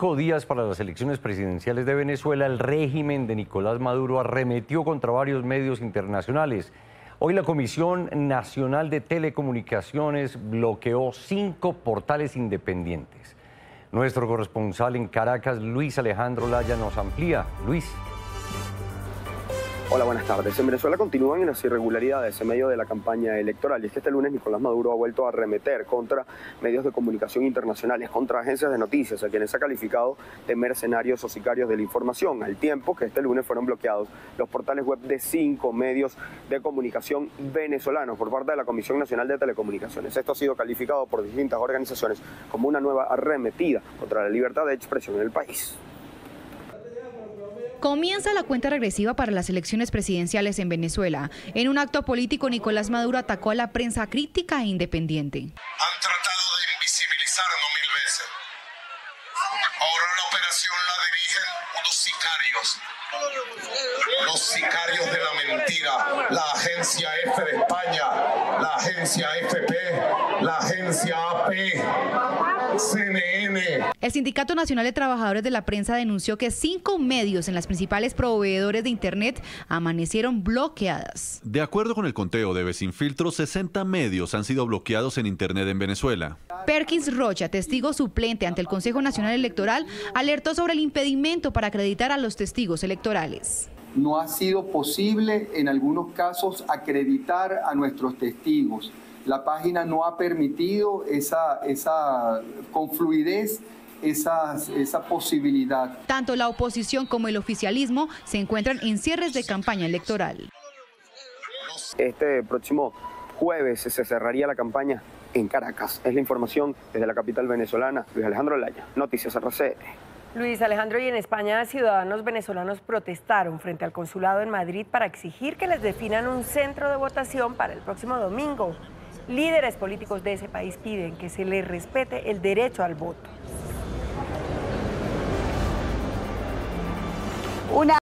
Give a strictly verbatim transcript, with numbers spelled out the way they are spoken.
cinco días para las elecciones presidenciales de Venezuela, el régimen de Nicolás Maduro arremetió contra varios medios internacionales. Hoy la Comisión Nacional de Telecomunicaciones bloqueó cinco portales independientes. Nuestro corresponsal en Caracas, Luis Alejandro Laya, nos amplía. Luis. Hola, buenas tardes. En Venezuela continúan las irregularidades en medio de la campaña electoral y es que este lunes Nicolás Maduro ha vuelto a arremeter contra medios de comunicación internacionales, contra agencias de noticias, a quienes ha calificado de mercenarios o sicarios de la información, al tiempo que este lunes fueron bloqueados los portales web de cinco medios de comunicación venezolanos por parte de la Comisión Nacional de Telecomunicaciones. Esto ha sido calificado por distintas organizaciones como una nueva arremetida contra la libertad de expresión en el país. Comienza la cuenta regresiva para las elecciones presidenciales en Venezuela. En un acto político, Nicolás Maduro atacó a la prensa crítica e independiente. Han tratado de invisibilizarnos mil veces. Ahora la operación la dirigen unos sicarios. Los sicarios de la mentira. La agencia F de España, la agencia F P, la agencia A P, C N N. El Sindicato Nacional de Trabajadores de la Prensa denunció que cinco medios en las principales proveedores de Internet amanecieron bloqueadas. De acuerdo con el conteo de Besinfiltro, sesenta medios han sido bloqueados en Internet en Venezuela. Perkins Rocha, testigo suplente ante el Consejo Nacional Electoral, alertó sobre el impedimento para acreditar a los testigos electorales. No ha sido posible en algunos casos acreditar a nuestros testigos. La página no ha permitido esa, esa con fluidez esa, esa posibilidad. Tanto la oposición como el oficialismo se encuentran en cierres de campaña electoral. Este próximo jueves se cerraría la campaña en Caracas. Es la información desde la capital venezolana. Luis Alejandro Laya, Noticias R C N. Luis Alejandro, y en España ciudadanos venezolanos protestaron frente al consulado en Madrid para exigir que les definan un centro de votación para el próximo domingo. Líderes políticos de ese país piden que se les respete el derecho al voto. Una